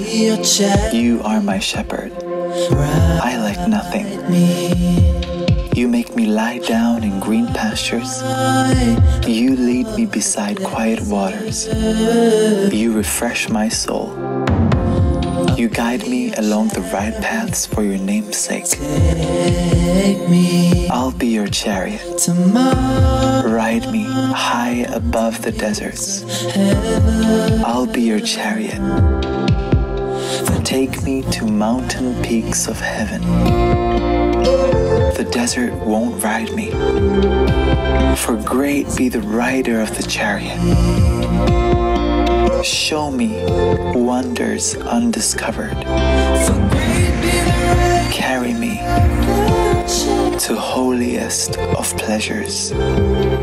You are my shepherd. I lack nothing. You make me lie down in green pastures. You lead me beside quiet waters. You refresh my soul. You guide me along the right paths for your name's sake. I'll be your chariot. Ride me high above the deserts. I'll be your chariot. Take me to mountain peaks of heaven. The desert won't ride me, for great be the rider of the chariot. Show me wonders undiscovered. Carry me to holiest of pleasures.